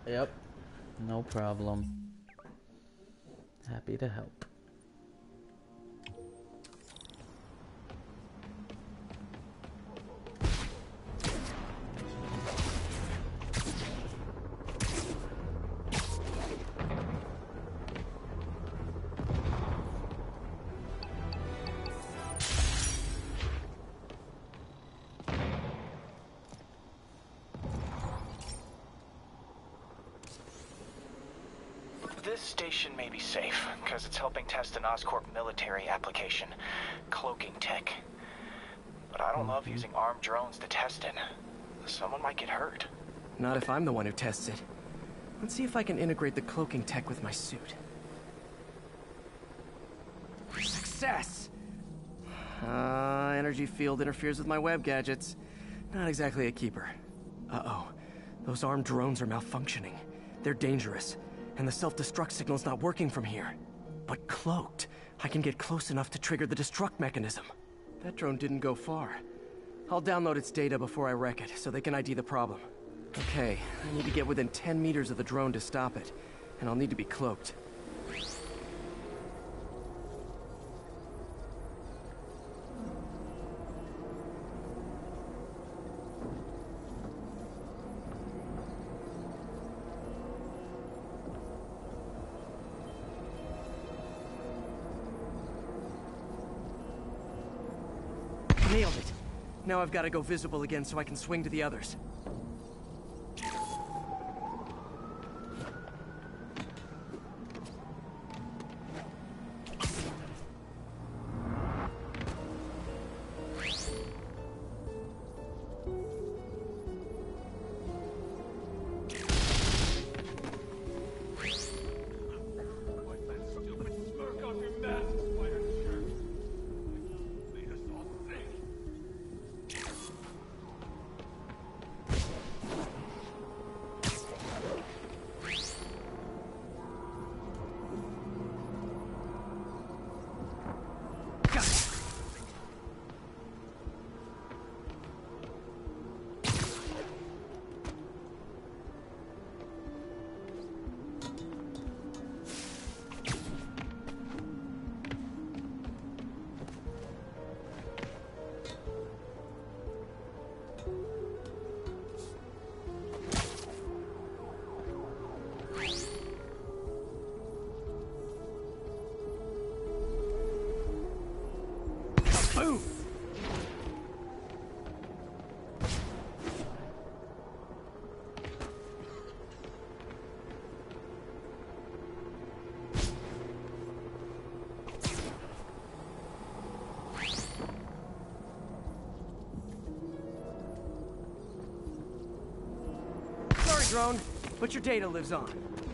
Yep. No problem. Happy to help. This station may be safe, because it's helping test an Oscorp military application, cloaking tech. But I don't love using armed drones to test it. Someone might get hurt. Not if I'm the one who tests it. Let's see if I can integrate the cloaking tech with my suit. Success! Energy field interferes with my web gadgets. Not exactly a keeper. Uh-oh. Those armed drones are malfunctioning. They're dangerous. And the self-destruct signal's not working from here. But cloaked, I can get close enough to trigger the destruct mechanism. That drone didn't go far. I'll download its data before I wreck it, so they can ID the problem. Okay, I need to get within 10 meters of the drone to stop it. And I'll need to be cloaked. Nailed it. Now I've got to go visible again so I can swing to the others. Boom! Sorry, drone, but your data lives on.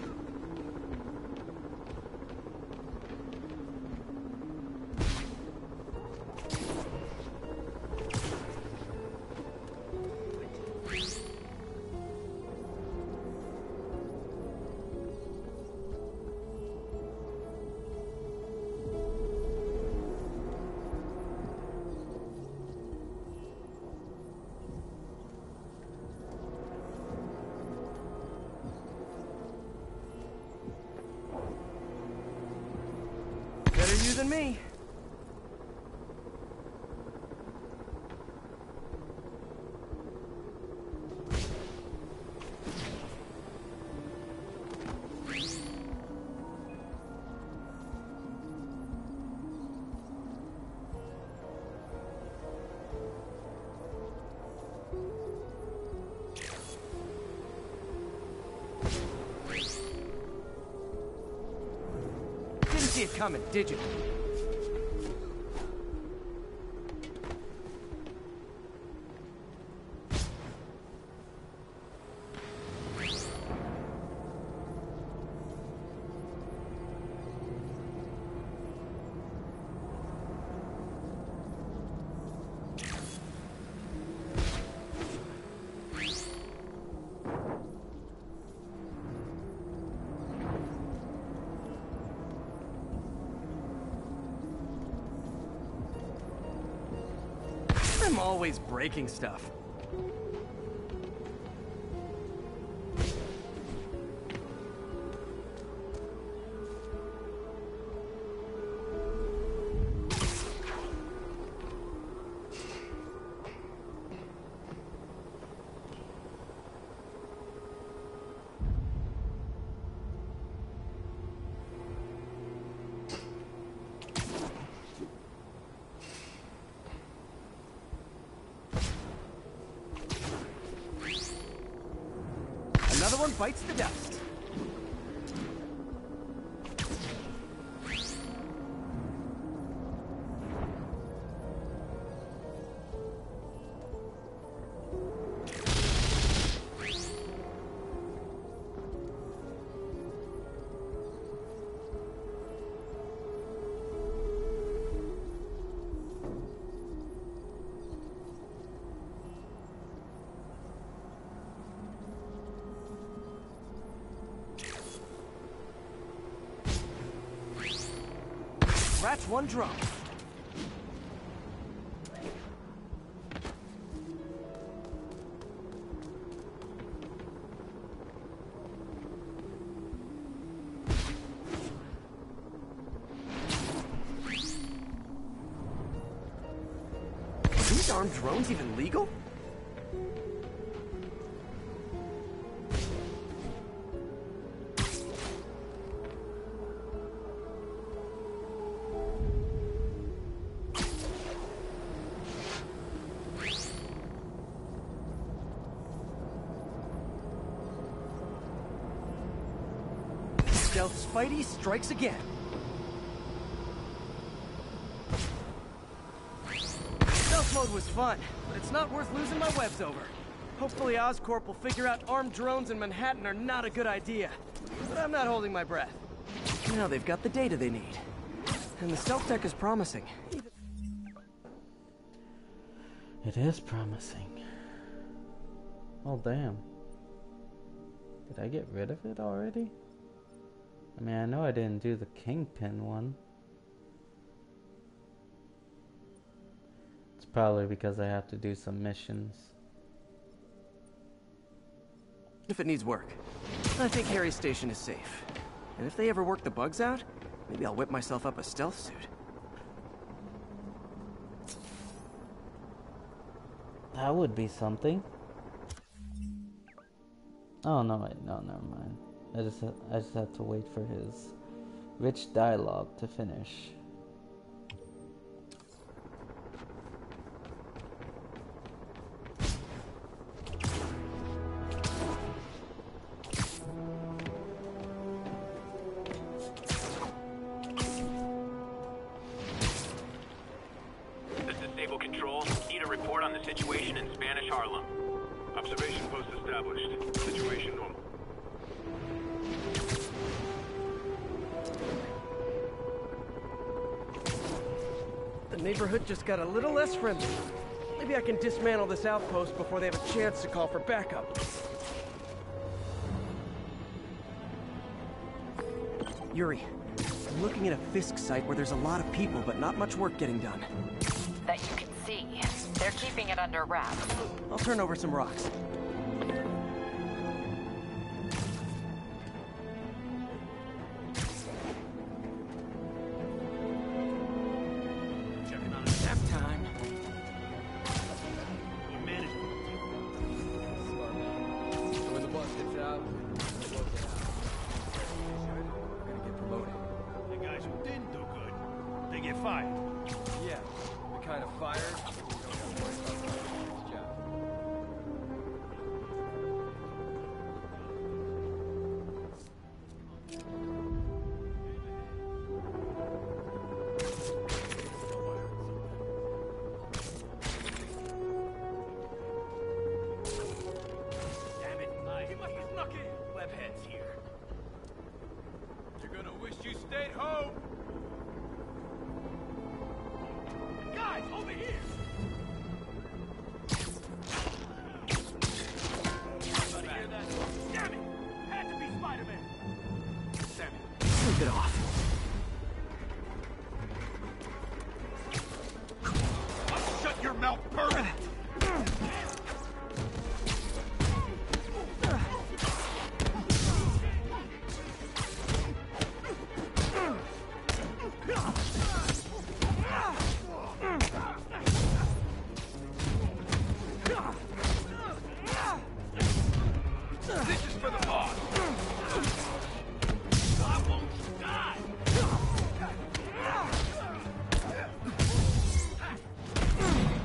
Better you than me. Didn't see it coming, did you? I'm always breaking stuff. another one bites the dust. Scratch one drone. Are these armed drones even legal? Stealth Spidey strikes again. Stealth mode was fun, but it's not worth losing my webs over. Hopefully Oscorp will figure out armed drones in Manhattan are not a good idea. But I'm not holding my breath. Now they've got the data they need. And the stealth tech is promising. It is promising. Oh, damn. Did I get rid of it already? I mean, I know I didn't do the Kingpin one. It's probably because I have to do some missions. If it needs work. I think Harry's station is safe. And if they ever work the bugs out, maybe I'll whip myself up a stealth suit. That would be something. Oh, no, wait, no, never mind. I just had to wait for his rich dialogue to finish. This is Stable Control. Need a report on the situation in Spanish Harlem. Observation post established. Situation normal. The neighborhood just got a little less friendly. Maybe I can dismantle this outpost before they have a chance to call for backup. Yuri, I'm looking at a Fisk site where there's a lot of people, but not much work getting done. That you can see. They're keeping it under wraps. I'll turn over some rocks.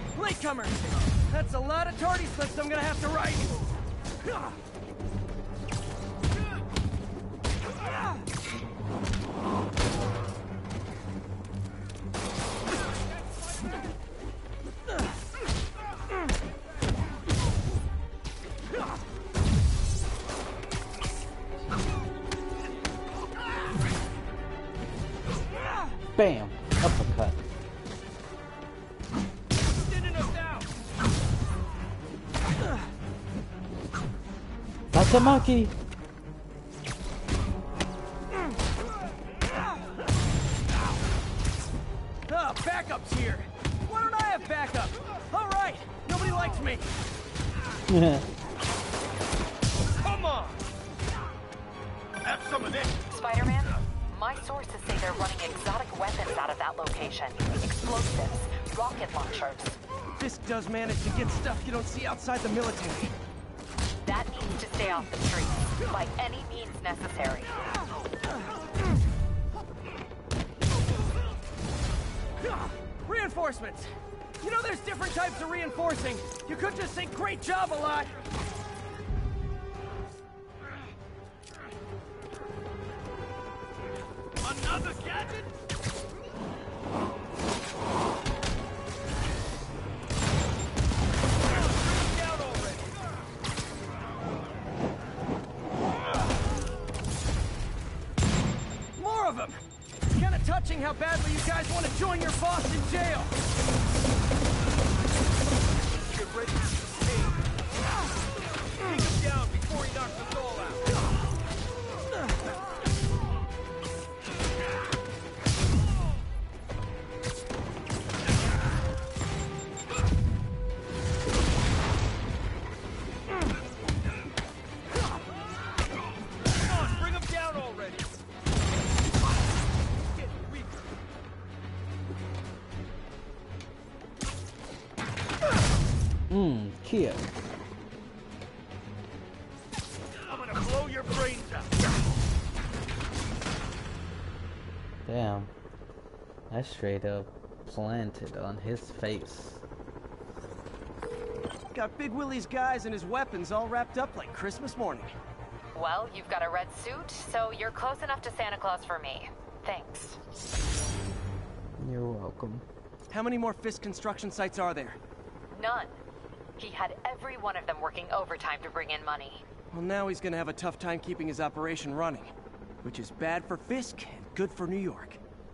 That's a lot of tardy slips I'm gonna have to write. Bam! Uppercut. That's a monkey! Backup's here. Why don't I have backup? All right. Nobody likes me. Come on. Have some of this. Spider-Man, my sources say they're running exotic weapons out of that location. Explosives, rocket launchers. Fisk does manage to get stuff you don't see outside the military. That needs to stay off the streets, by any means necessary. Reinforcements! You know there's different types of reinforcing. You could just say great job a lot. Another gadget? More of them! It's kind of touching how badly you guys want to join your boss in jail. Get ready to escape. Take him down before he knocks us all out. Come on, bring him down already. Get weaker. Kill. I'm gonna blow your brains out. Damn. I straight up planted on his face. Got Big Willie's guys and his weapons all wrapped up like Christmas morning. Well, you've got a red suit, so you're close enough to Santa Claus for me. Thanks. You're welcome. How many more Fisk construction sites are there? None. He had every one of them working overtime to bring in money. Well, now he's gonna have a tough time keeping his operation running. Which is bad for Fisk and good for New York.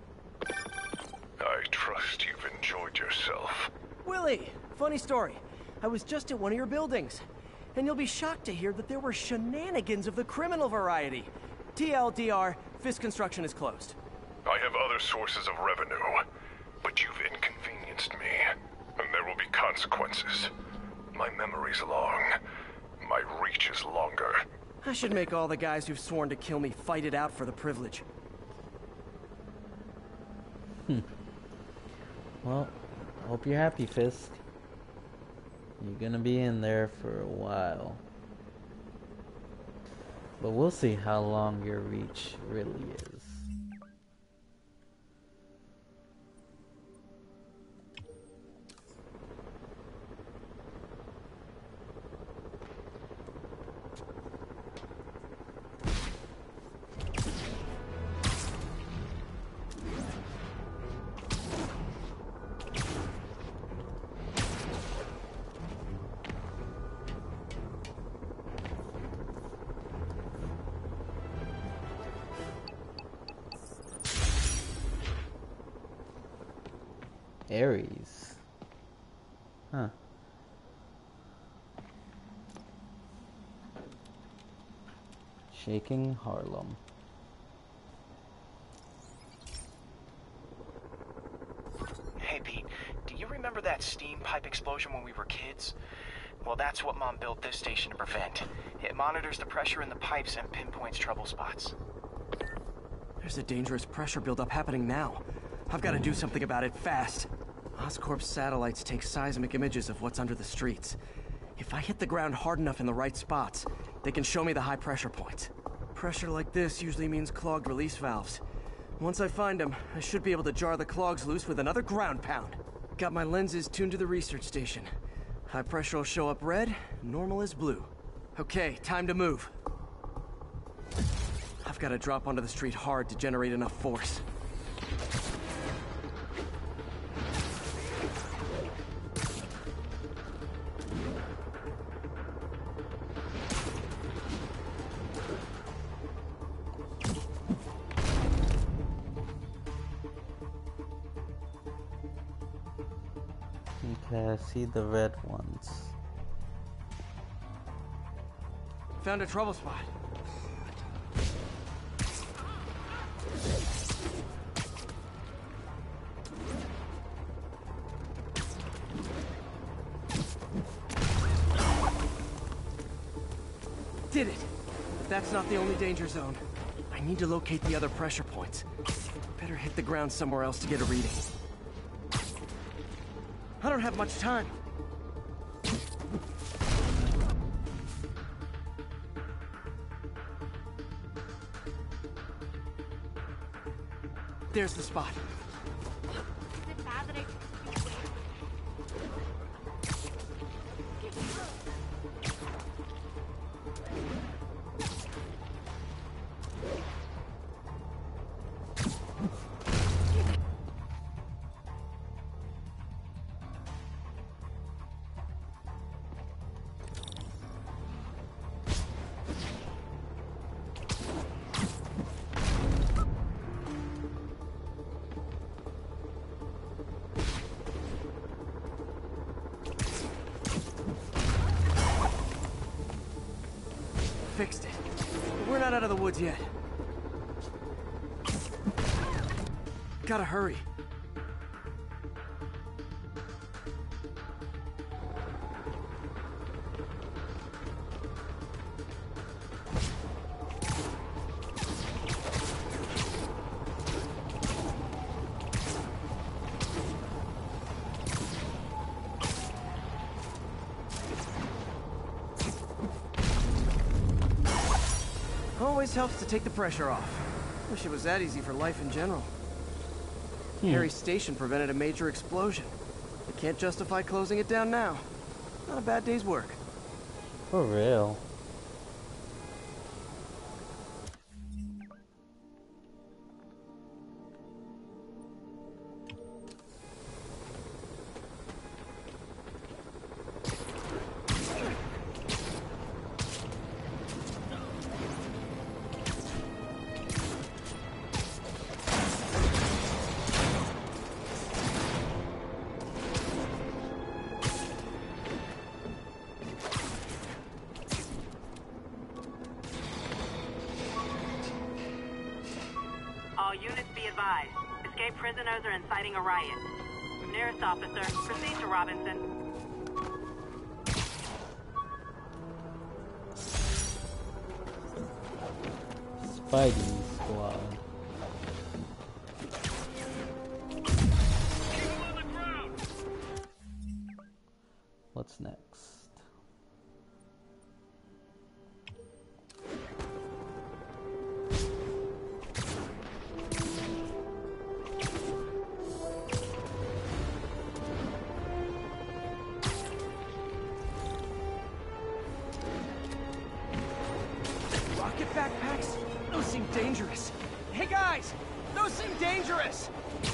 I trust you've enjoyed yourself. Willie, funny story. I was just at one of your buildings. And you'll be shocked to hear that there were shenanigans of the criminal variety. TLDR, Fisk construction is closed. I have other sources of revenue, but you've inconvenienced me, and there will be consequences. My memory's long. My reach is longer. I should make all the guys who've sworn to kill me fight it out for the privilege. Well, I hope you're happy, Fisk. You're gonna be in there for a while. But we'll see how long your reach really is. Aries. Huh. Shaking Harlem. Hey, Pete, do you remember that steam pipe explosion when we were kids? Well, that's what Mom built this station to prevent. It monitors the pressure in the pipes and pinpoints trouble spots. There's a dangerous pressure buildup happening now. I've got to do something about it fast. Oscorp's satellites take seismic images of what's under the streets. If I hit the ground hard enough in the right spots, they can show me the high pressure points. Pressure like this usually means clogged release valves. Once I find them, I should be able to jar the clogs loose with another ground pound. Got my lenses tuned to the research station. High pressure will show up red, normal is blue. Okay, time to move. I've got to drop onto the street hard to generate enough force. Okay, I see the red ones. Found a trouble spot. Did it! But that's not the only danger zone. I need to locate the other pressure points. Better hit the ground somewhere else to get a reading. I don't have much time. There's the spot. Fixed it. But we're not out of the woods yet. Gotta hurry. Always helps to take the pressure off. Wish it was that easy for life in general. Harry's station prevented a major explosion. I can't justify closing it down now. Not a bad day's work. For real. Units be advised. Escaped prisoners are inciting a riot. Nearest officer, proceed to Robinson. Spidey Squad. What's next? Rocket backpacks? Those seem dangerous. Hey guys! Those seem dangerous!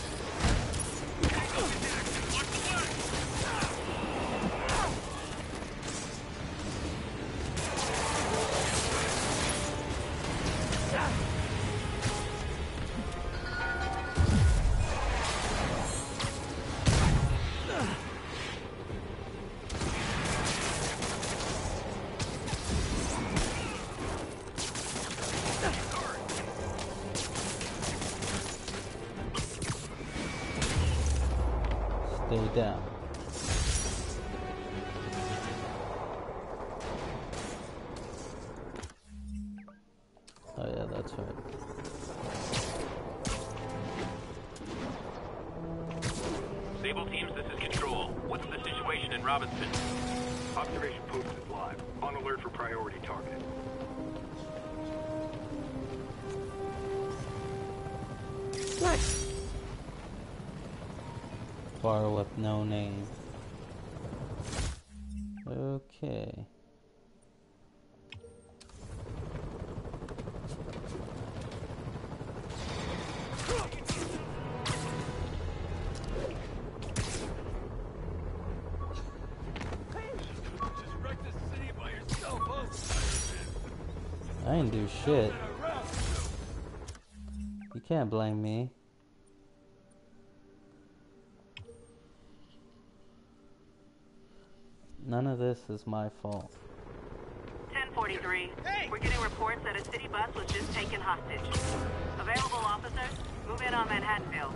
Stay down. Oh yeah, that's right. Sable teams, this is Control. What's the situation in Robinson? Observation post is live. On alert for priority target. Nice! Bar with no name. Okay. I didn't do shit. You can't blame me. None of this is my fault. 1043. We're getting reports that a city bus was just taken hostage. Available officers, move in on Manhattanville.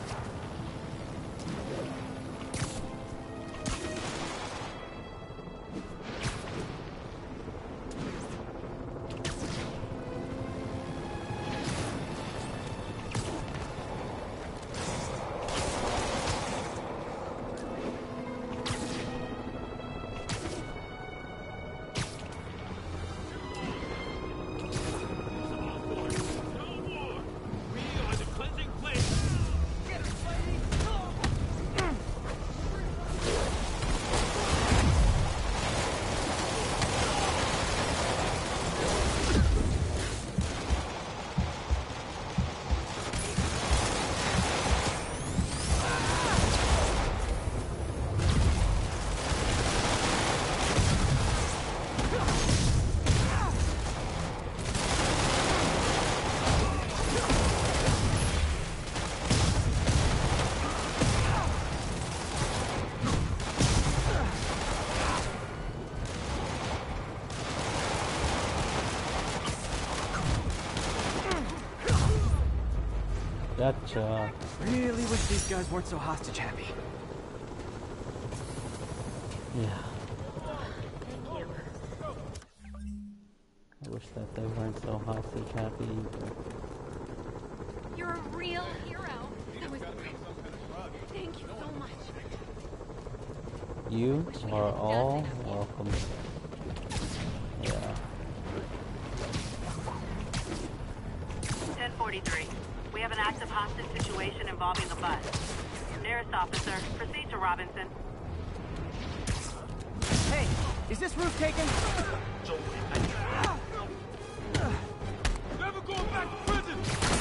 Gotcha. Really wish these guys weren't so hostage happy. Yeah. Thank you. I wish that they weren't so hostage happy either. You're a real hero. That was great. Thank you so much. You are all welcome. Yeah. 1043. We have an active hostage situation involving the bus. Nearest officer, proceed to Robinson. Hey, is this roof taken? Never going back to prison!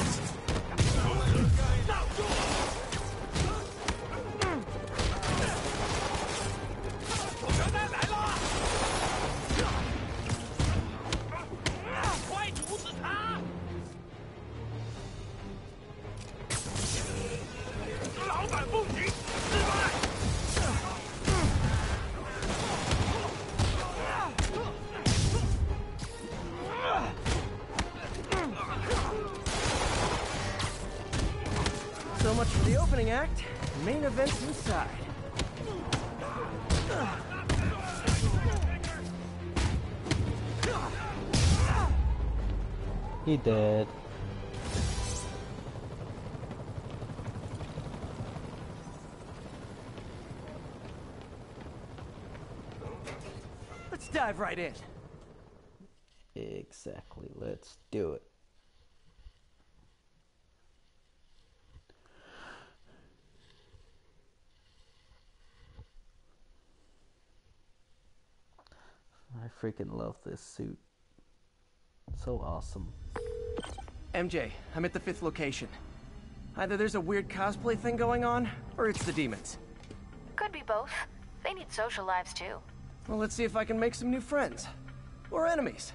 So much for the opening act. Main event's inside. He did. Let's dive right in. Exactly. Let's do it. I freaking love this suit. So awesome. MJ, I'm at the 5th location. Either there's a weird cosplay thing going on, or it's the demons. Could be both. They need social lives too. Well, let's see if I can make some new friends. Or enemies.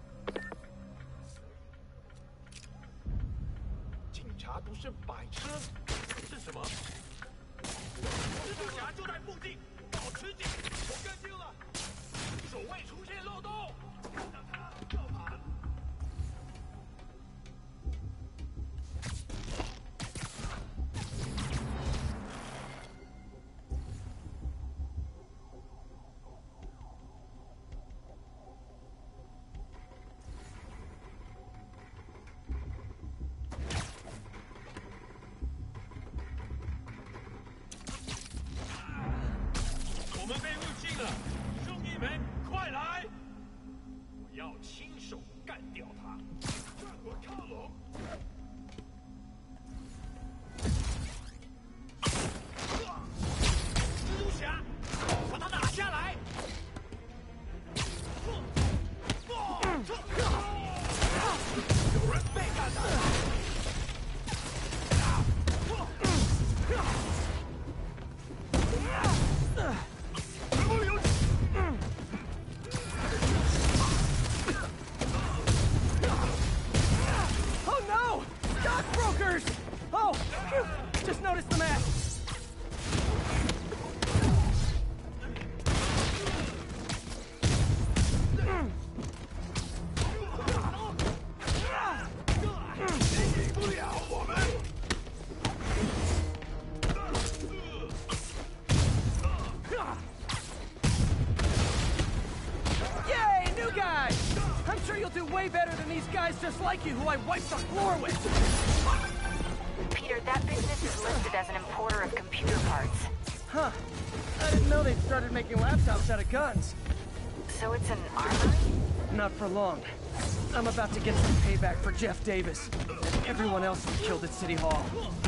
警察不是白痴，是什么？蜘蛛侠就在附近，保持警惕，我跟进了，守卫出现漏洞，看到他要跑。 我们被入侵了，兄弟们，快来！我要亲手干掉他，向我靠拢！蜘蛛侠，把他打下来！有人被干倒！ Oh no! Stockbrokers! Oh, phew, just noticed the map. better than these guys just like you who I wiped the floor with! Peter, that business is listed as an importer of computer parts. Huh. I didn't know they'd started making laptops out of guns. So it's an armory? Not for long. I'm about to get some payback for Jeff Davis and everyone else who killed at City Hall.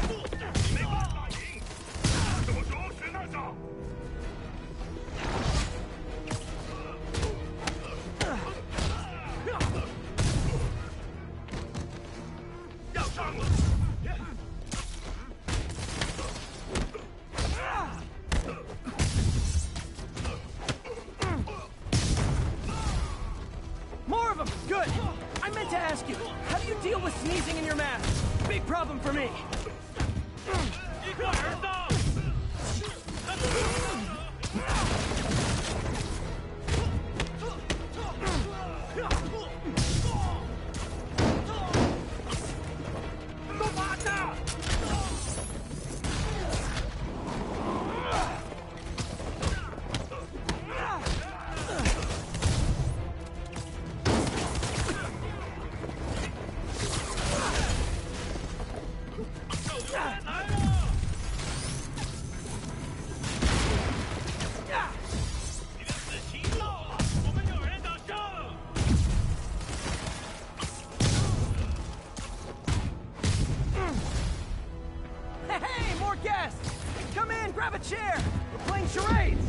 More of them! Good! I meant to ask you, how do you deal with sneezing in your mask? Big problem for me. Hey, more guests! Come in, grab a chair! We're playing charades!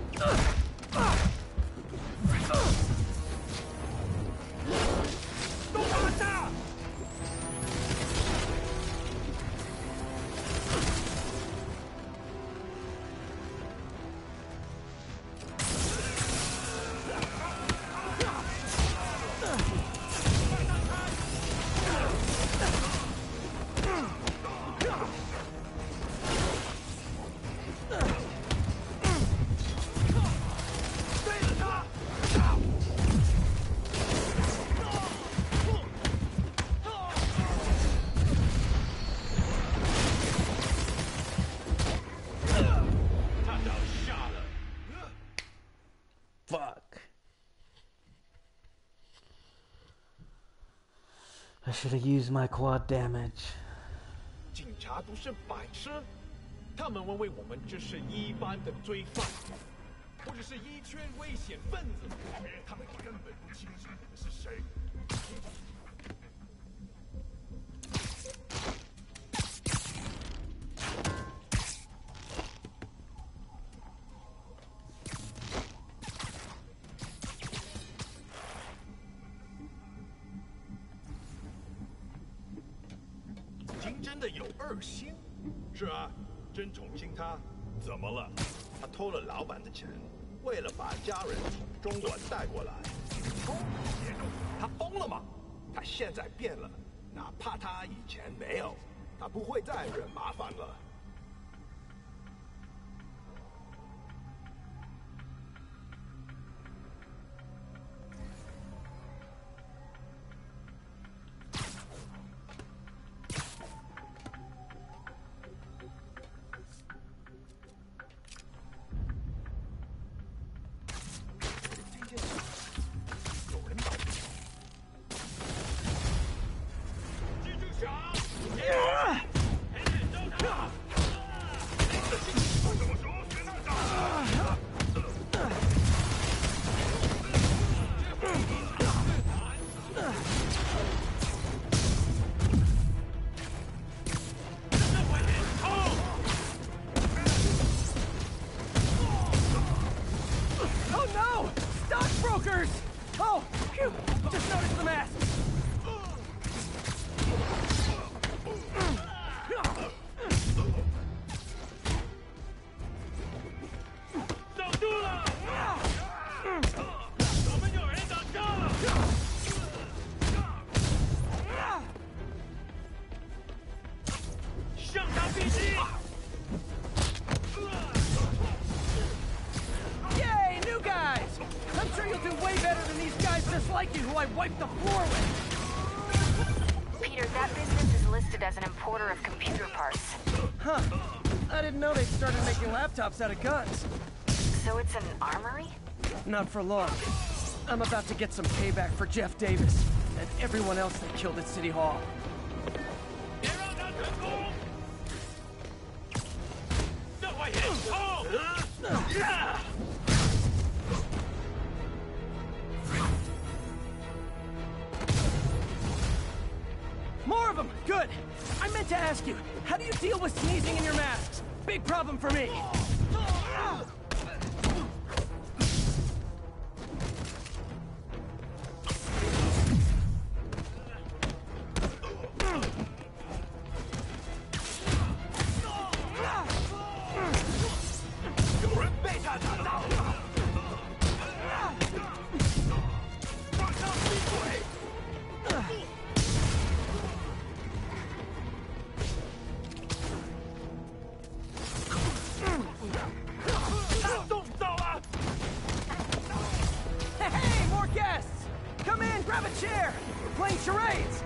Fuck. I should have used my quad damage. 警察不是白痴，他们认为我们只是一般的罪犯，或者是一圈危险分子，他们根本不清楚我们是谁。金真的有二心？是啊，真宠幸他。怎么了？他偷了老板的钱，为了把家人从中国带过来。他疯了吗？他现在变了，哪怕他以前没有，他不会再惹麻烦了。 Oh, phew! Just noticed the mask! Yay, new guys! I'm sure you'll do way better than these guys just like you who I wiped the floor with! Peter, that business is listed as an importer of computer parts. Huh. I didn't know they started making laptops out of guns. So it's an armory? Not for long. I'm about to get some payback for Jeff Davis and everyone else they killed at City Hall. 别让他成功！这块也冲！ More of them! Good! I meant to ask you, how do you deal with sneezing in your masks? Big problem for me! Hey, more guests! Come in, grab a chair! We're playing charades!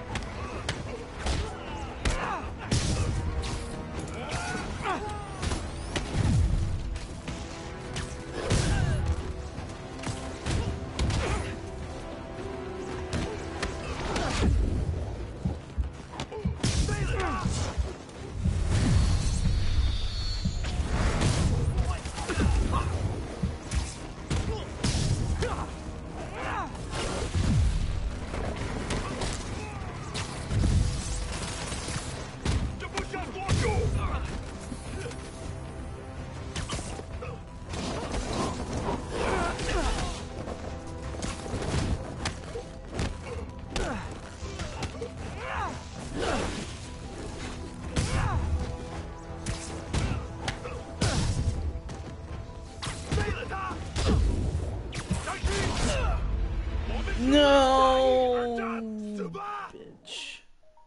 No, bitch.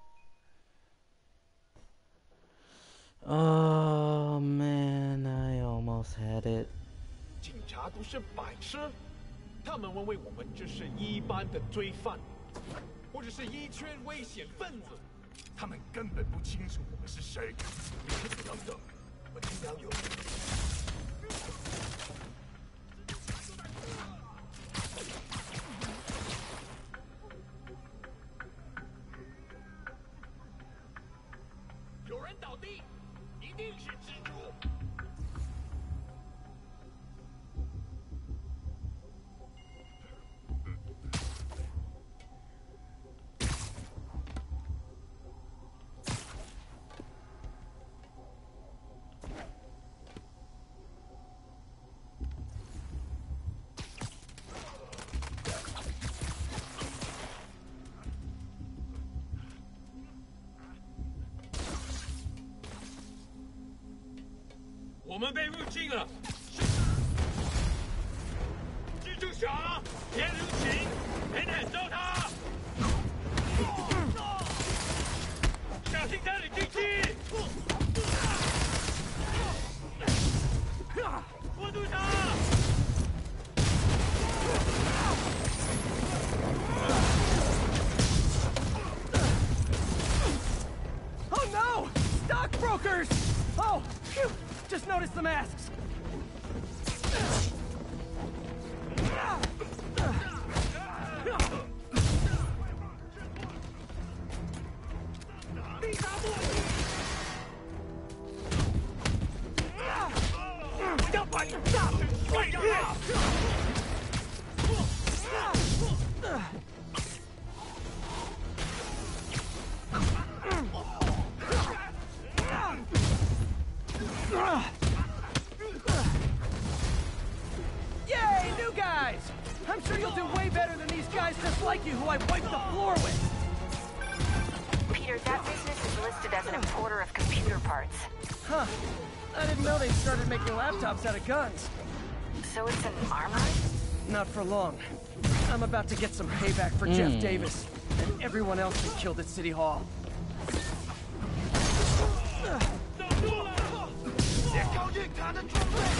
Oh man, I almost had it. 警察都是白痴，他们认为我们只是一般的罪犯，或者是一圈危险分子，他们根本不清楚我们是谁。等等，我听到有。 有人倒地，一定是蜘蛛。我们被入侵了！蜘蛛侠，别留情，狠狠揍他！小心他的进去！握住他！ Oh no! Stockbrokers! Oh, phew! Just noticed the masks. Yay, new guys! I'm sure you'll do way better than these guys just like you who I wiped the floor with. Peter, that business is listed as an importer of computer parts. Huh. I didn't know they started making laptops out of guns. So it's an armory? Not for long. I'm about to get some payback for Jeff Davis and everyone else we killed at City Hall. 别靠近他的装备！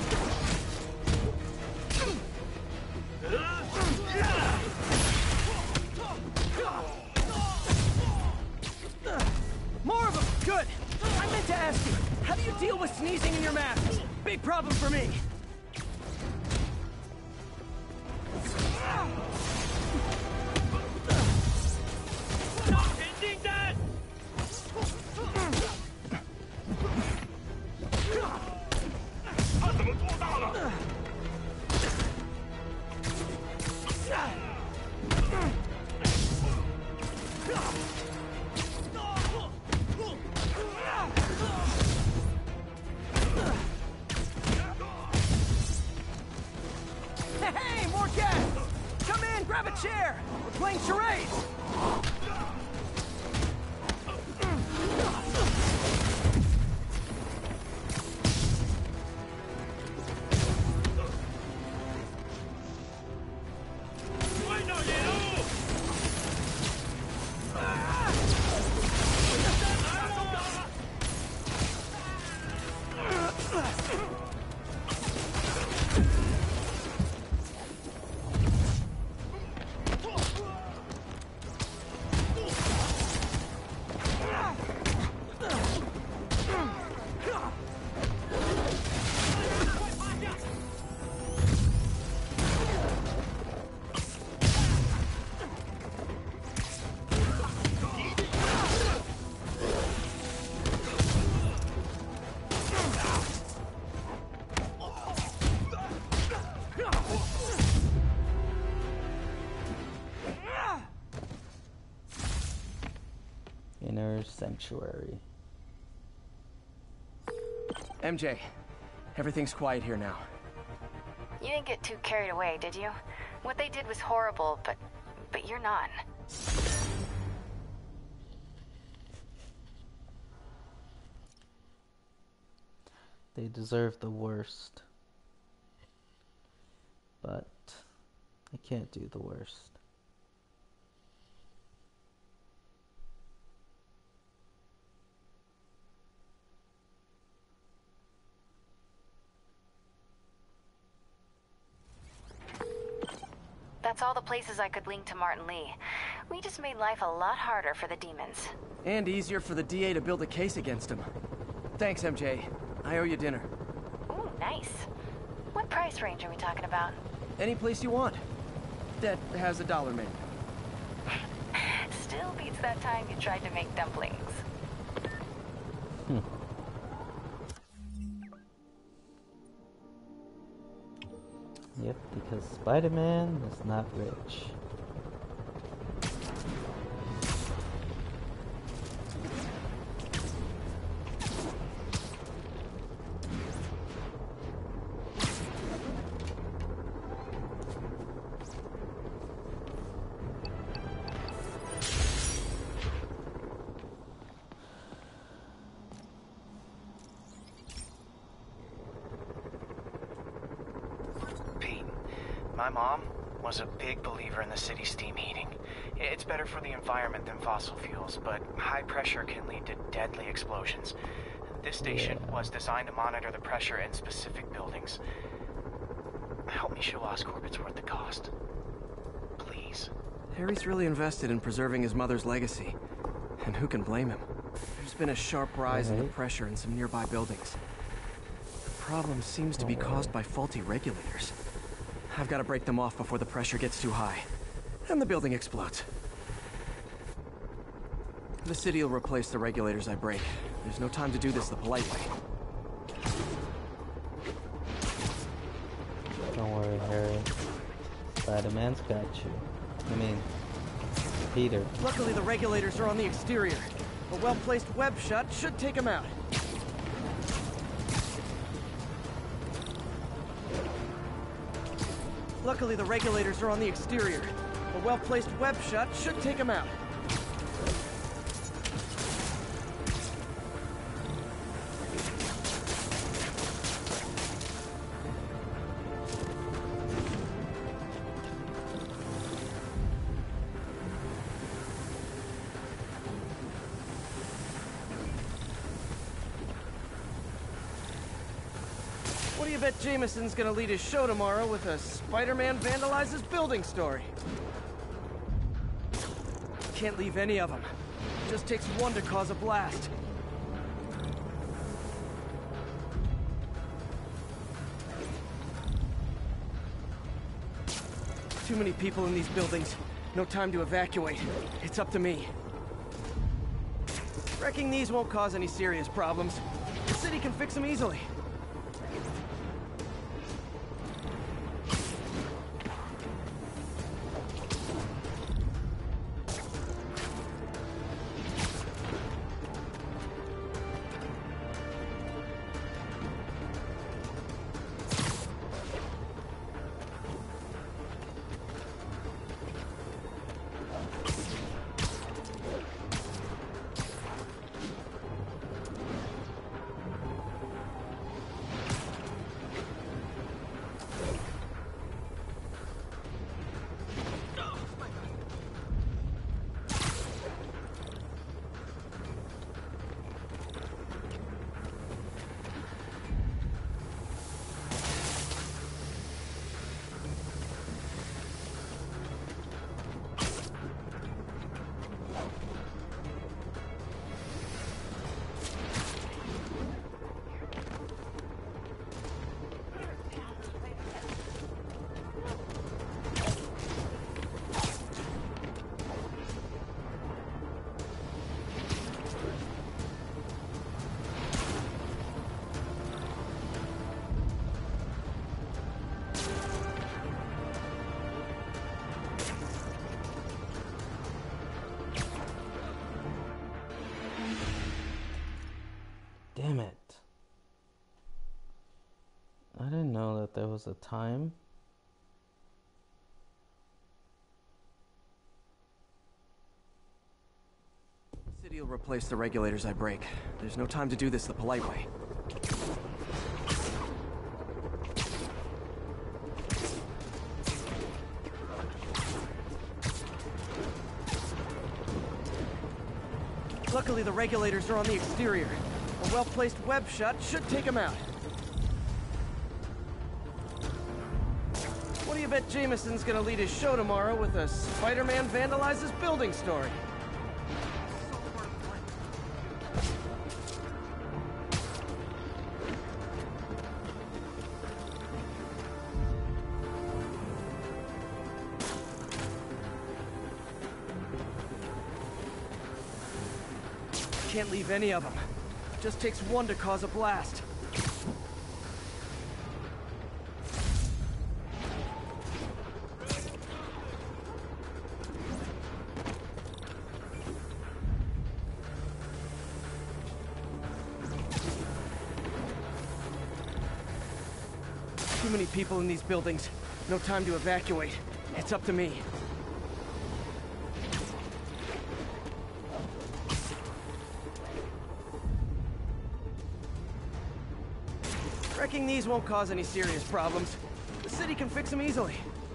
More of them! Good! I meant to ask you, how do you deal with sneezing in your masks? Big problem for me. Hey, more gas! Come in, grab a chair! We're playing charades! Inner sanctuary. MJ, everything's quiet here now. You didn't get too carried away, did you? What they did was horrible, but you're not. They deserve the worst. But I can't do the worst. That's all the places I could link to Martin Lee. We just made life a lot harder for the demons. And easier for the DA to build a case against him. Thanks, MJ. I owe you dinner. Ooh, nice. What price range are we talking about? Any place you want. That has a dollar menu. Still beats that time you tried to make dumplings. Yep, because Spider-Man is not rich. My mom was a big believer in the city's steam heating. It's better for the environment than fossil fuels, but high pressure can lead to deadly explosions. This station was designed to monitor the pressure in specific buildings. Help me show Oscorp it's worth the cost. Please. Harry's really invested in preserving his mother's legacy. And who can blame him? There's been a sharp rise in the pressure in some nearby buildings. The problem seems to be caused by faulty regulators. I've got to break them off before the pressure gets too high. And the building explodes. The city will replace the regulators I break. There's no time to do this the polite way. Don't worry, Harry. Spider-Man's got you. I mean, Peter. Luckily, the regulators are on the exterior. A well-placed web shot should take them out. Luckily, the regulators are on the exterior. A well-placed web shot should take them out. What do you bet Jameson's gonna lead his show tomorrow with a Spider-Man vandalizes building story? Can't leave any of them. Just takes one to cause a blast. Too many people in these buildings. No time to evacuate. It's up to me. Wrecking these won't cause any serious problems. The city can fix them easily. was a time. The city will replace the regulators I break. There's no time to do this the polite way. Luckily, the regulators are on the exterior. A well-placed web shot should take them out. What do you bet Jameson's gonna lead his show tomorrow with a Spider-Man vandalizes building story? Can't leave any of them. Just takes one to cause a blast. Too many people in these buildings. No time to evacuate. It's up to me. Wrecking these won't cause any serious problems. The city can fix them easily.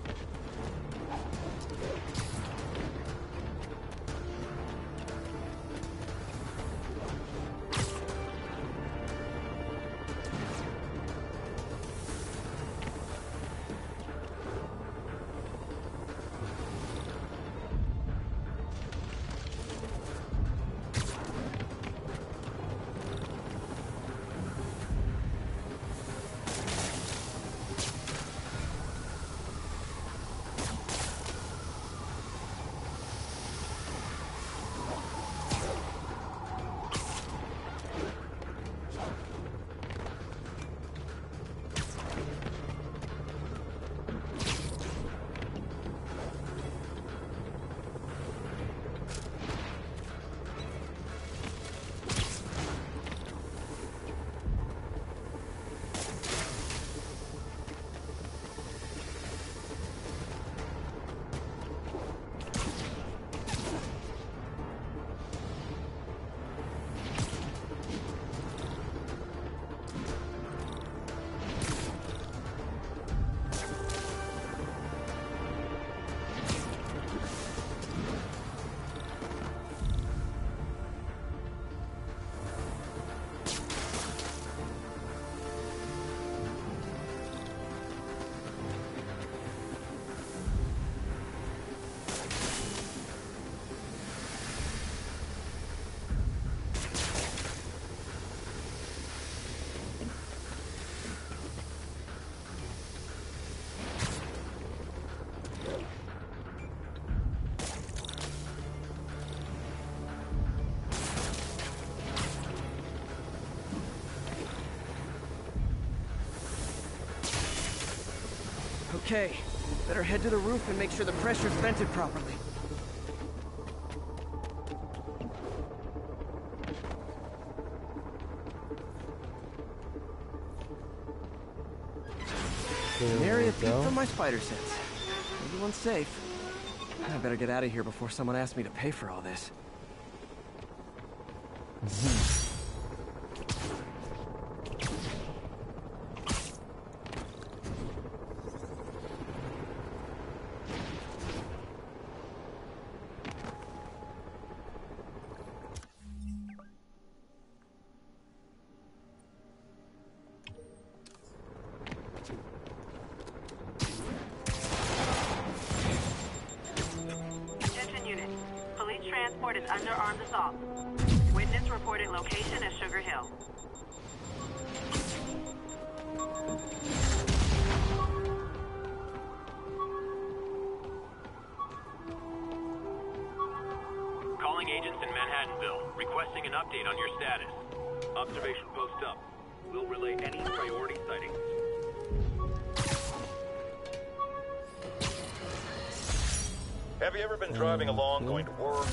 Okay, better head to the roof and make sure the pressure's vented properly. Nary a peep from my spider sense. Everyone's safe. I better get out of here before someone asks me to pay for all this. Transport is under armed assault. Witness reported location as Sugar Hill. Calling agents in Manhattanville, requesting an update on your status. Observation post up. We'll relay any priority sightings. Have you ever been driving along, going to work,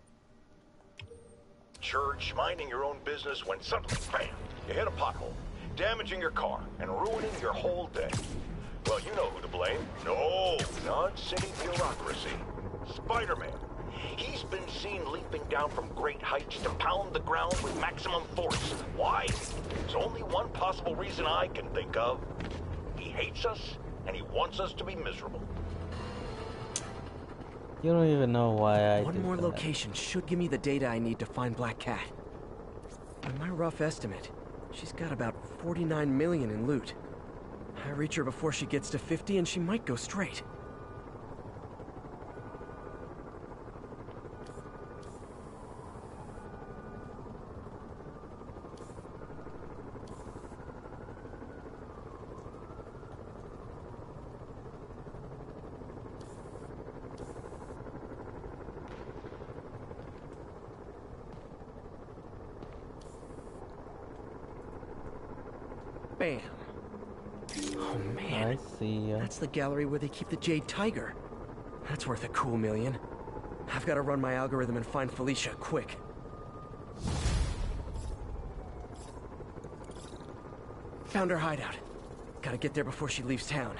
church, minding your own business, when suddenly, bam, you hit a pothole? damaging your car and ruining your whole day. Well, you know who to blame. No, not city bureaucracy. Spider-Man. He's been seen leaping down from great heights to pound the ground with maximum force. Why? There's only one possible reason I can think of. He hates us, and he wants us to be miserable. You don't even know why I One did more that. location should give me the data I need to find Black Cat. On my rough estimate, she's got about 49 million in loot. I reach her before she gets to 50 and she might go straight. Bam. Oh man. I see ya. That's the gallery where they keep the Jade Tiger. That's worth a cool million. I've got to run my algorithm and find Felicia, quick. Found her hideout. Gotta get there before she leaves town.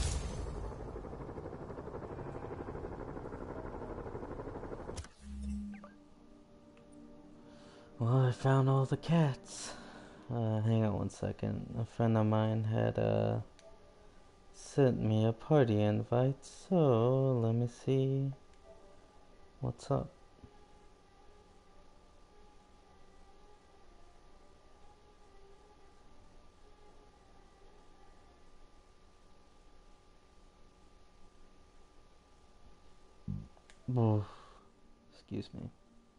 Well, I found all the cats. Hang on one second. A friend of mine had sent me a party invite, so let me see what's up. Oof. Excuse me.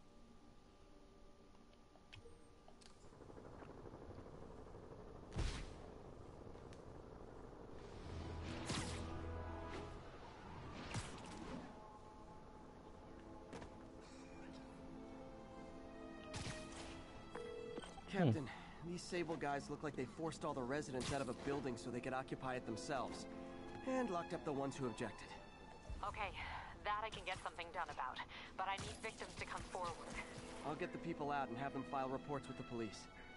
Captain, these Sable guys look like they forced all the residents out of a building so they could occupy it themselves. And locked up the ones who objected. Okay, that I can get something done about. But I need victims to come forward. I'll get the people out and have them file reports with the police.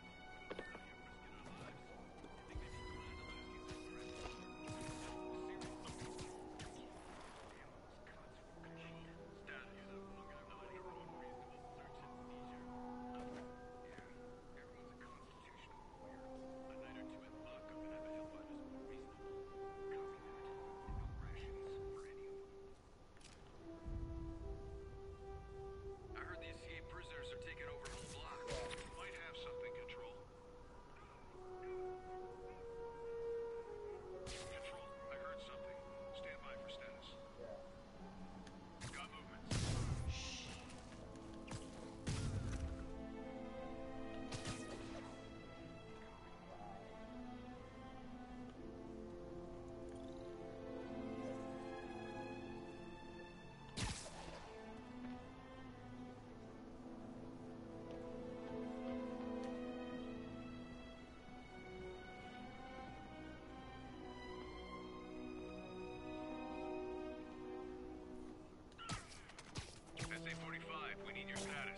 SA-45, we need your status.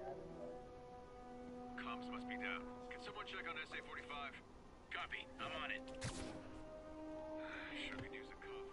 Comms must be down. Can someone check on SA-45? Copy, I'm on it. Sure could use a coffee.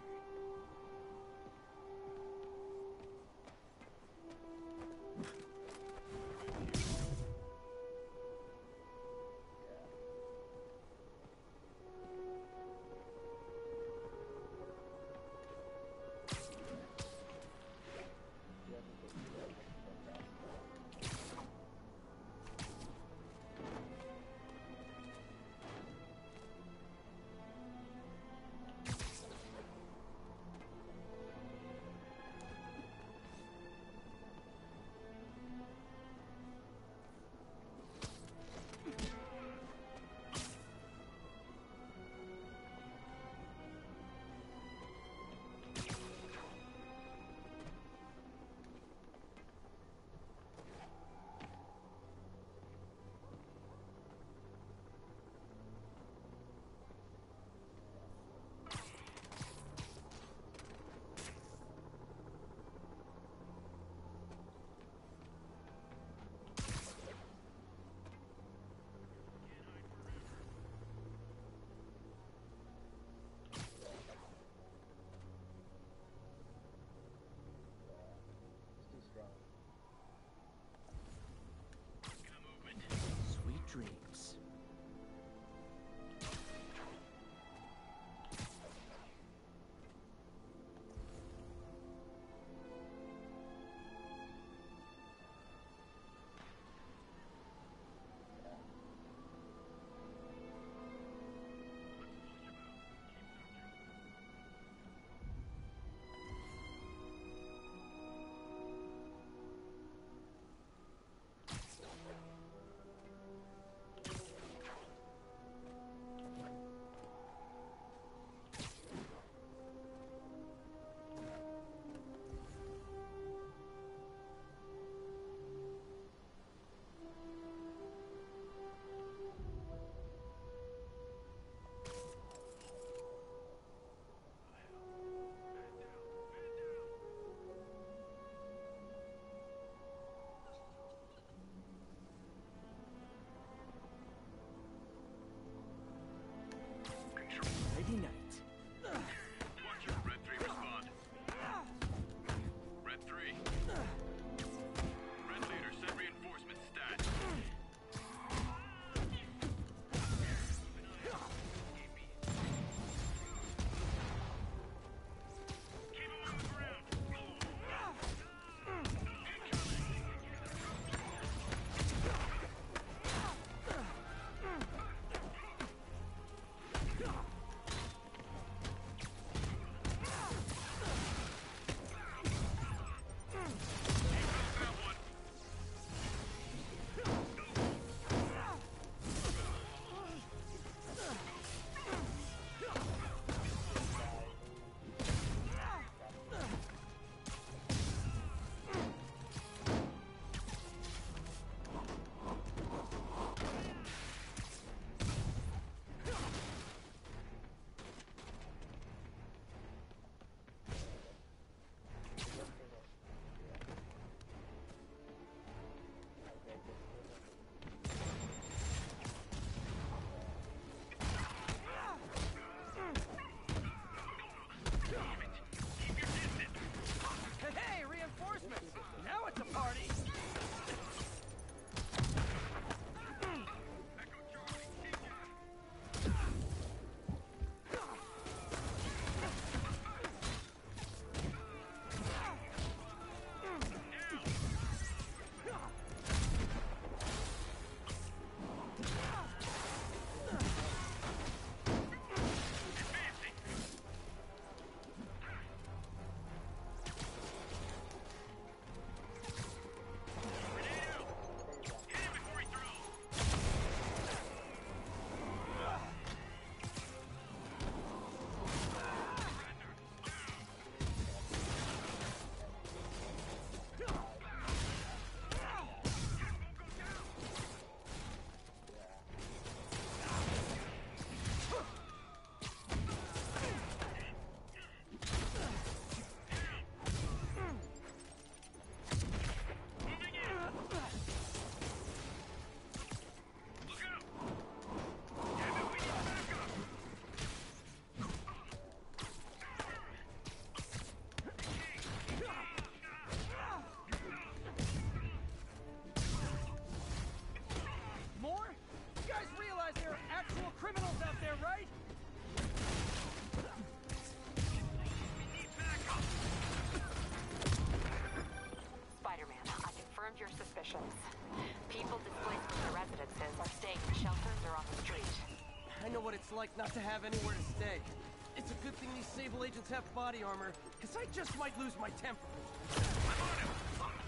your suspicions. People displaced from their residences are staying in shelters or on the street. I know what it's like not to have anywhere to stay. It's a good thing these Sable agents have body armor, because I just might lose my temper. I'm on him!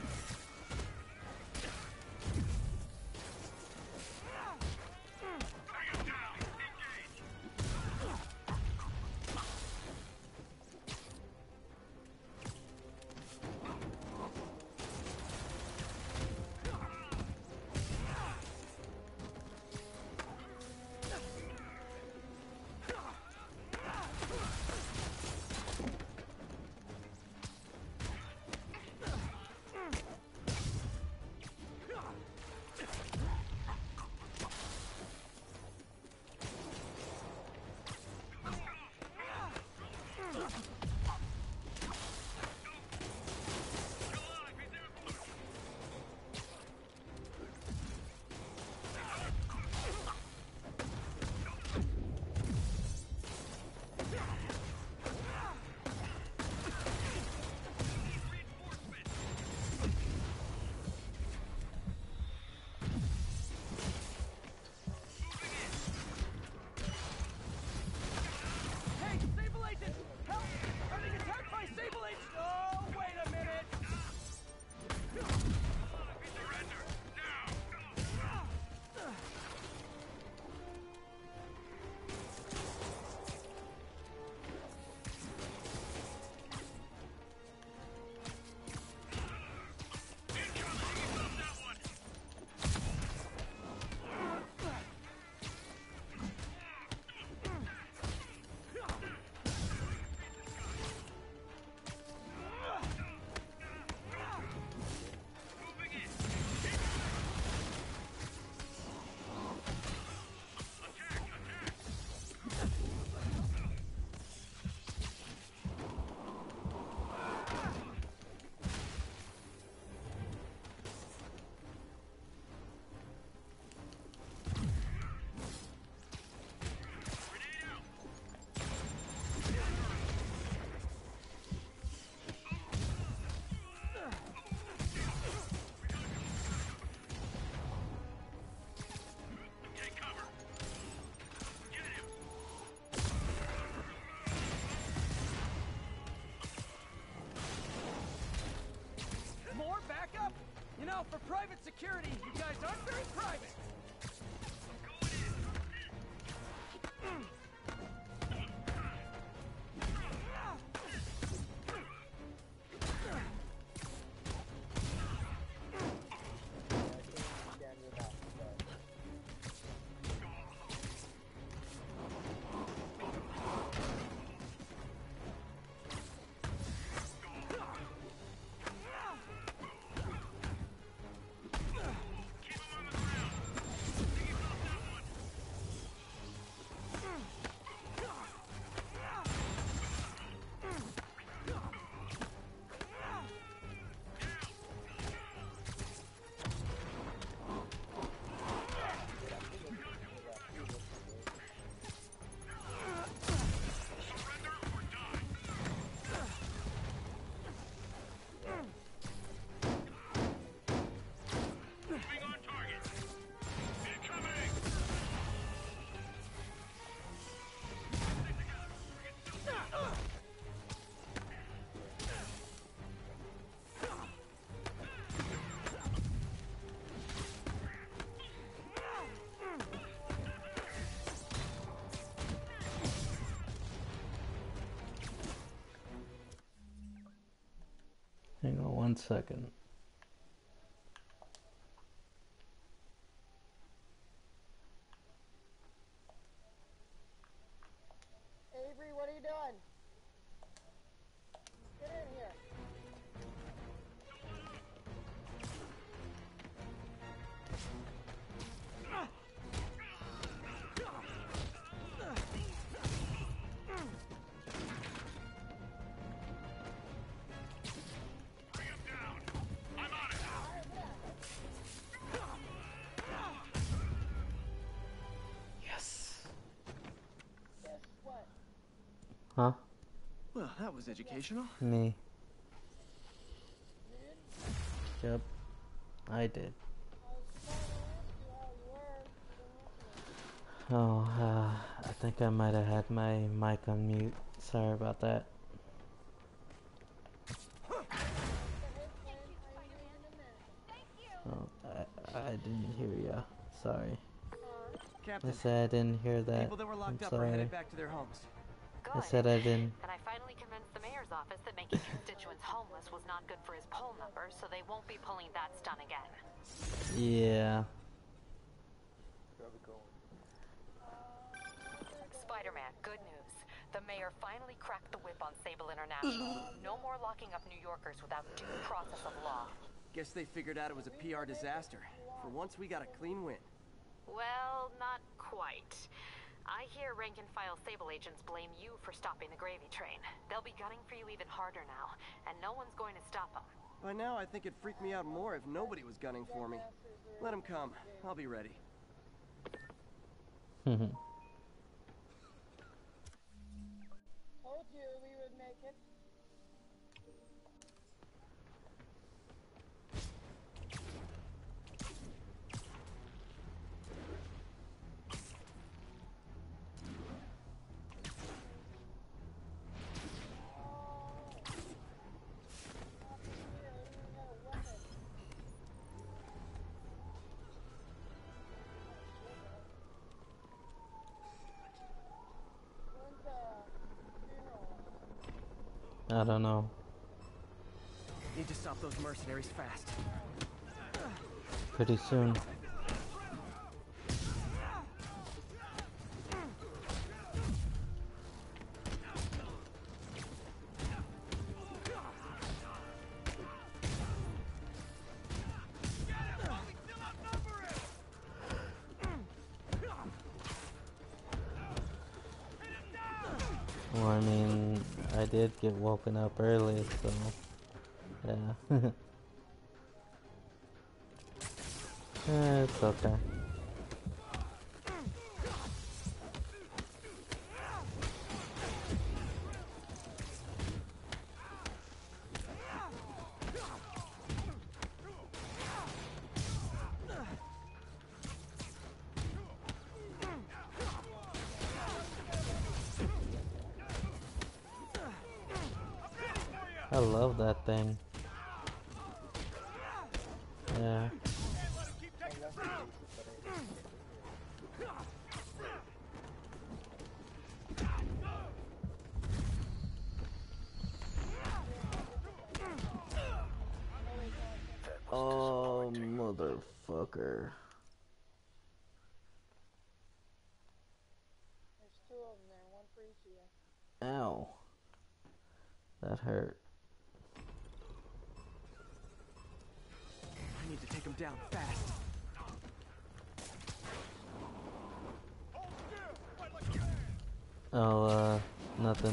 For private security, you guys aren't very private. Hang on 1 second. Avery, what are you doing? Get in here. Huh? Well, that was educational. Me. Yep. I did. Oh, I think I might have had my mic on mute. Sorry about that. Oh, I didn't hear ya. Sorry. Captain, I said I didn't hear that. people that were locked I'm up are sorry. headed back to their homes. I said I didn't. And I finally convinced the mayor's office that making constituents homeless was not good for his poll numbers, so they won't be pulling that stunt again. Yeah. Spider-Man, good news. The mayor finally cracked the whip on Sable International. No more locking up New Yorkers without due process of law. Guess they figured out it was a PR disaster. For once, we got a clean win. Well, not quite. I hear rank-and-file Sable agents blame you for stopping the gravy train. They'll be gunning for you even harder now, and no one's going to stop them. By now, I think it'd freak me out more if nobody was gunning for me. Let them come. I'll be ready. Told you we would make it. I don't know. Need to stop those mercenaries fast. Pretty soon. Well, I mean, I did get woken up early, so yeah. It's okay. I love that thing. Yeah. Oh, motherfucker. There's two of them there, one for each of you. Ow. That hurt. I need to take him down fast. Oh, nothing.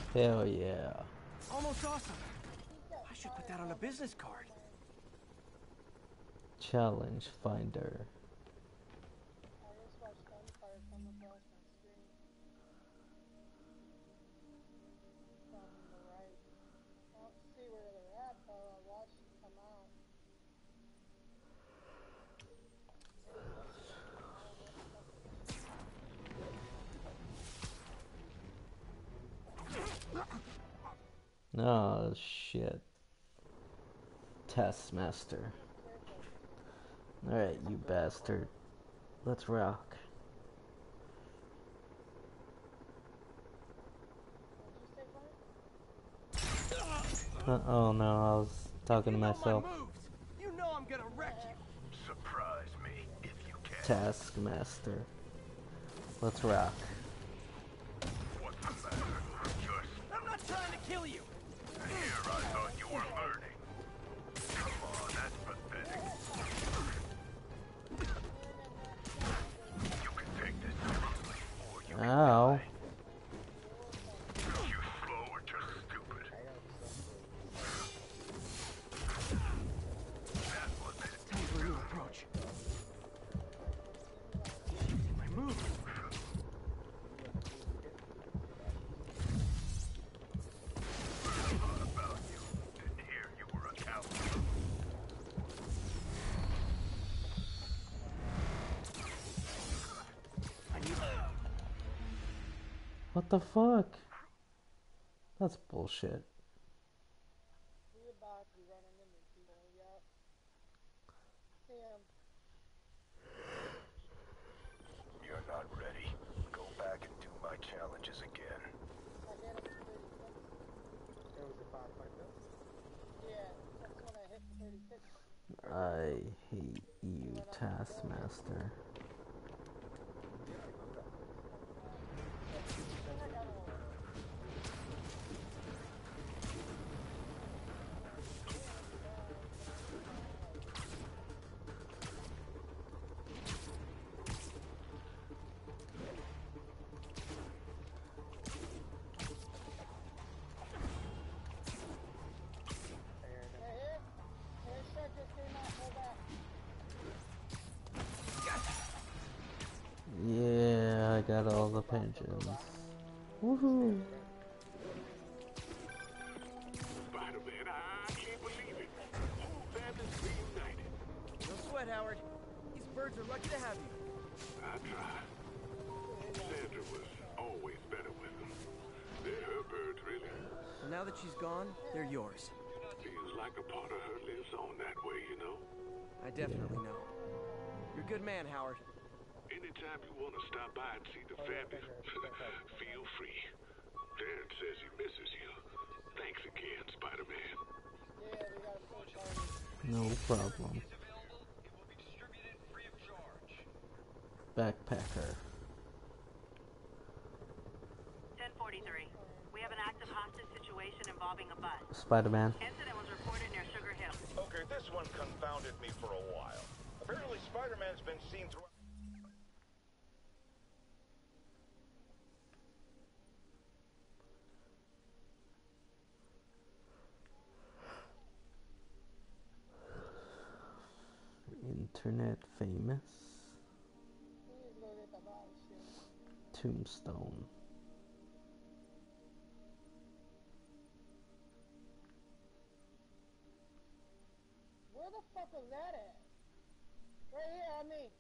Hell yeah. Almost awesome. I should put that on a business card. Challenge finder. I just watched gunfire come across my screen. From the right. I don't see where they're at, but I watched them come out. Oh shit. Taskmaster. Alright, you bastard. Let's rock. Oh no, I was talking to myself. You know I'm gonna wreck you. Surprise me if you can. Taskmaster. Let's rock. What's the matter? I'm not trying to kill you. Here, I thought you were learning. Come on, that's pathetic. You can take this seriously, or you can Ow. die. You slow or just stupid. That was it. Time for a new approach. My move. About you. Didn't hear you were a coward. What the fuck? That's bullshit. We're about to be running into people, yep. See him. You're not ready. Go back and do my challenges again. I hit him for 36. It was a box like that? Yeah, that's when I hit for 36. I hate you, Taskmaster. Yeah, I got all the pensions. Woohoo! Spider-Man, I can't believe it. Whole family's reunited. No sweat, Howard. These birds are lucky to have you. I tried. Sandra was always better with them. They're her birds, really. Well, now that she's gone, they're yours. Feels like a part of her lives on that way, you know? I definitely know. You're a good man, Howard. Anytime you want to stop by and see the family, feel free. Darren says he misses you. Thanks again, Spider-Man. Yeah, we got a full party. No problem. Backpacker. 1043. We have an active hostage situation involving a bus. Spider-Man. Incident was reported near Sugar Hill. Okay, this one confounded me for a while. Apparently Spider-Man's been seen throughout... Internet famous. Please go get the body shit. Tombstone. Where the fuck was that at? Right here on me.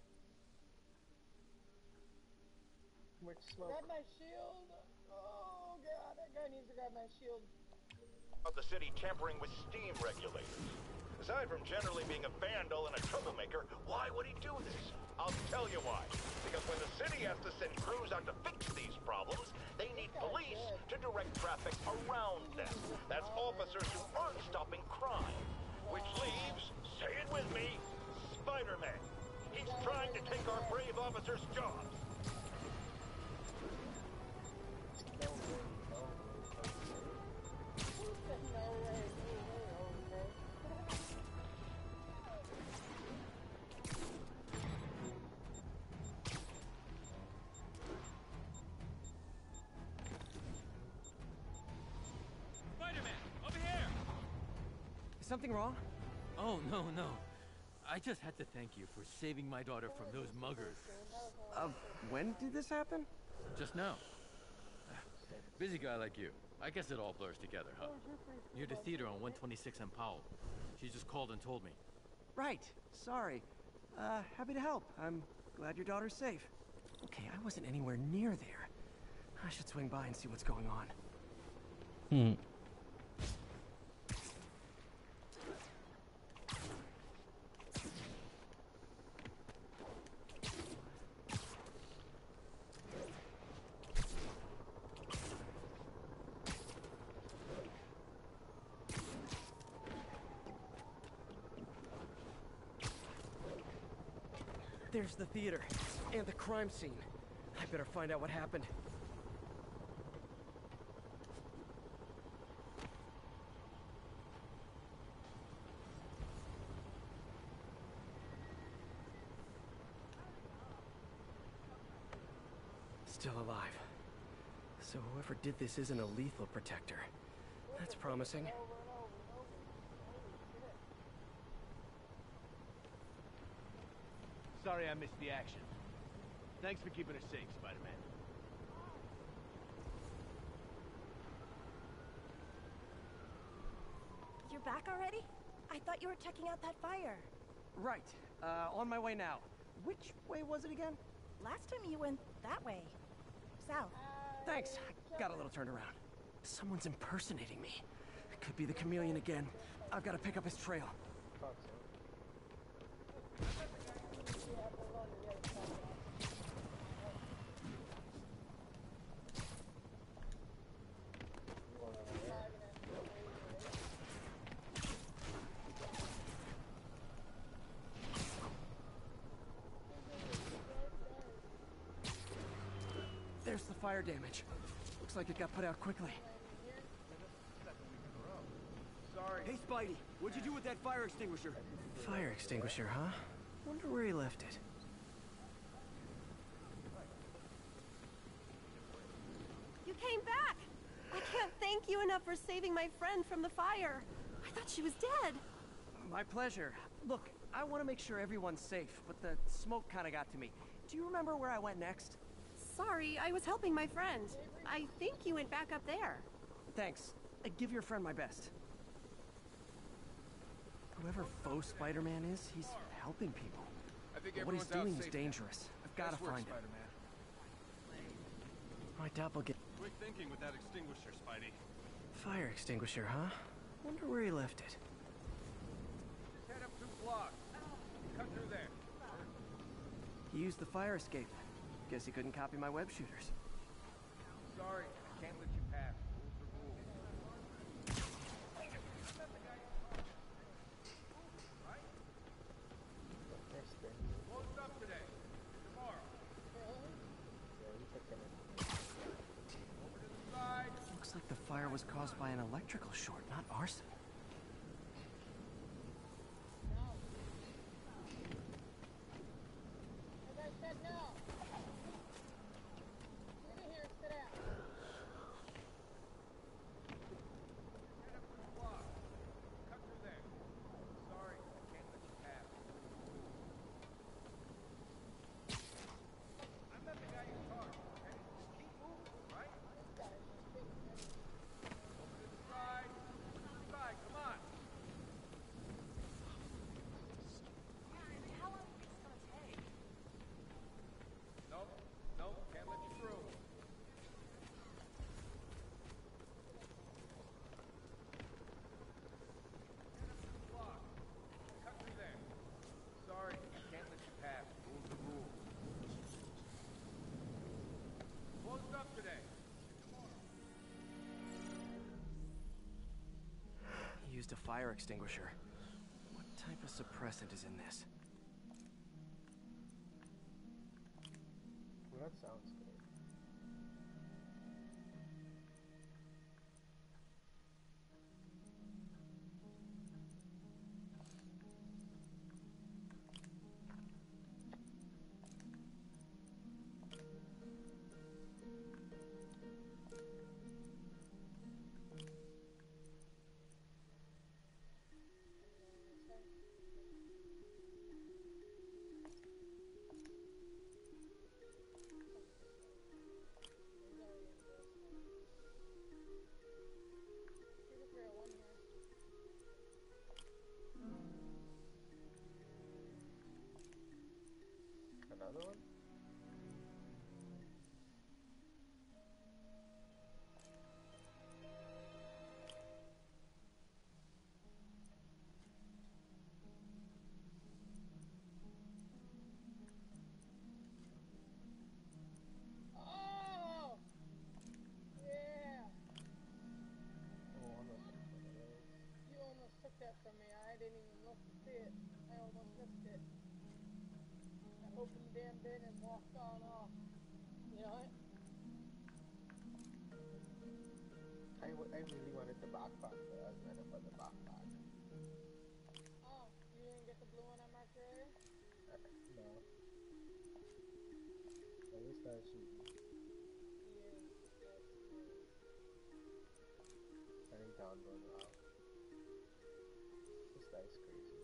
Which smoke? Grab my shield. Oh god, that guy needs to grab my shield. of the city tampering with steam regulators. Aside from generally being a vandal and a troublemaker, why would he do this? I'll tell you why. Because when the city has to send crews out to fix these problems, they need police to direct traffic around them. That's officers who aren't stopping crime. Which leaves, say it with me, Spider-Man. He's trying to take our brave officers' jobs. something wrong? Oh, no, no. I just had to thank you for saving my daughter from those muggers. When did this happen? Just now. Busy guy like you. I guess it all blurs together, huh? Near the theater on 126 and Powell. She just called and told me. Right. Sorry. Happy to help. I'm glad your daughter's safe. Okay, I wasn't anywhere near there. I should swing by and see what's going on. There's the theater, and the crime scene. I better find out what happened. Still alive. So whoever did this isn't a lethal protector. That's promising. Sorry I missed the action. Thanks for keeping us safe, Spider-Man. You're back already? I thought you were checking out that fire. Right. On my way now. Which way was it again? Last time you went that way. South. Thanks. Got a little turned around. Someone's impersonating me. It could be the chameleon again. I've got to pick up his trail. There's the fire damage. Looks like it got put out quickly. Sorry. Hey, Spidey, what'd you do with that fire extinguisher? Fire extinguisher, huh? Wonder where he left it. You came back! I can't thank you enough for saving my friend from the fire. I thought she was dead. My pleasure. Look, I want to make sure everyone's safe, but the smoke kind of got to me. Do you remember where I went next? Sorry, I was helping my friend. I think you went back up there. Thanks. Give your friend my best. Whoever faux Spider-Man is, he's helping people. But what he's doing is dangerous. I've got to find him. My doppelganger. Quick thinking with that extinguisher, Spidey. Fire extinguisher, huh? Wonder where he left it. Just head up 2 blocks. Cut through there. He used the fire escape. Guess he couldn't copy my web shooters. Sorry, I can't let you pass. Rules are rules. Closed up today. Tomorrow. Over to the side. Looks like the fire was caused by an electrical short, not arson. As I said, no. Get in here, sit down. Head up 2 blocks. Cut through there. Sorry, I can't let you pass. I'm not the guy you charged, okay? Just keep moving, right? Over to the side. To the side, come on. How long is this gonna take? Nope, nope, can't let you through. Block. Cut through there. Sorry, I can't let you pass. Rules are rules. Closed up today. He used a fire extinguisher. What type of suppressant is in this? Well, that sounds good. I didn't even look to see it. I almost missed it. I opened the damn bin and walked on off. You know what? I really wanted the backpack, but I was gonna put the backpack. Oh, you didn't get the blue one I marked earlier? No. At least I shooting. Yes, yes, yes. Turning down going loud. This guy's crazy.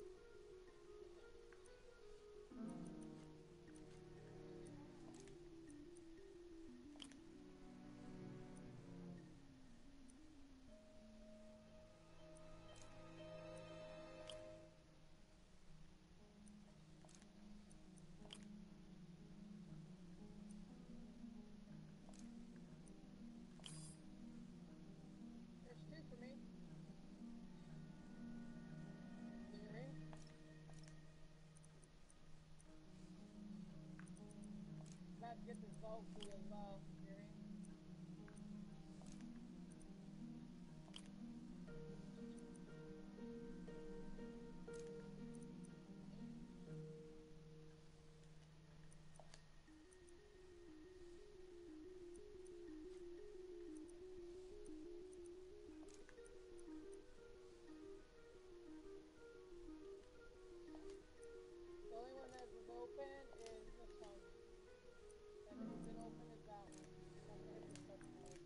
There's two for me. Can you ring? About to get this vault key as well. Can you ring? The only one that was open is this one. That has been open is that one. I'm gonna hit this open mode.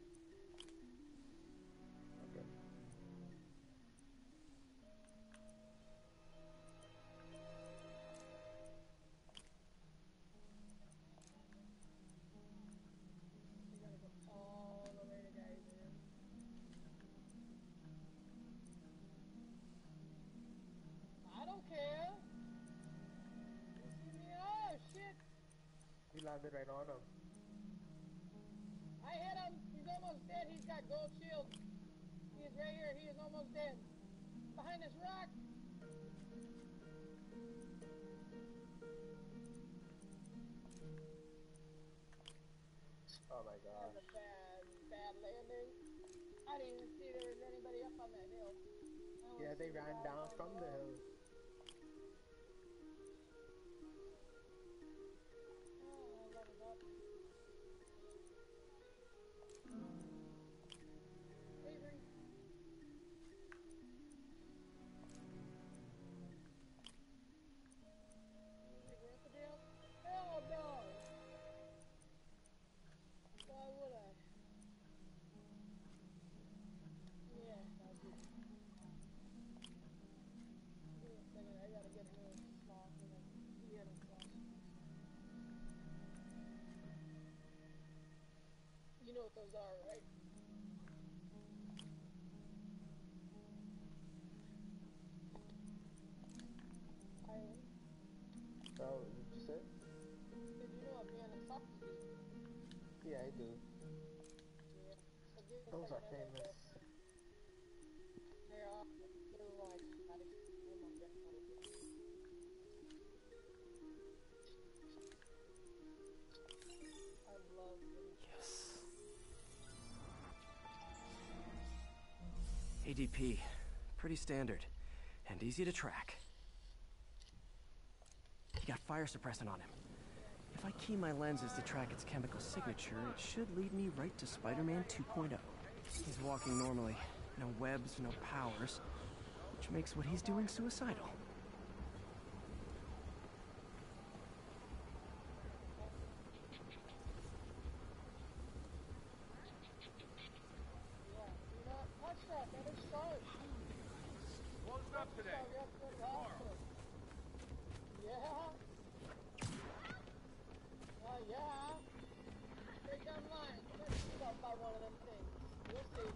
Okay. You gotta go all the way to Geyser. I don't care. You see me? Oh shit! You landed right on him. I hit him. He's almost dead. He's got gold shield. He is right here. He is almost dead. Behind this rock. Oh my That was gosh. a bad landing. I didn't even see there was anybody up on that hill. I only Yeah, they see the ran guys down down from the below. hill. Oh, I leveled up. Avery. You think we're at the deal? Hell no! Why would I? Yeah, I'll do it. Give me a second, I gotta get another small thing of beer and sauce. You know what those are, right? Island. Oh, did you say? Did you know what beer and sauce is? Yeah, I do. Yeah. So give me a Those second, are I gotta famous. go. They're off. They're like, I just, oh my God. I love them. Yes. ADP. Pretty standard. And easy to track. He got fire suppressant on him. If I key my lenses to track its chemical signature, it should lead me right to Spider-Man 2.0. He's walking normally. No webs, no powers. Which makes what he's doing suicidal. Yeah, you know, watch that, that is sharp. Closed up today. Yeah. Yeah. Straight down the line. Get yourself by one of them things. You'll see.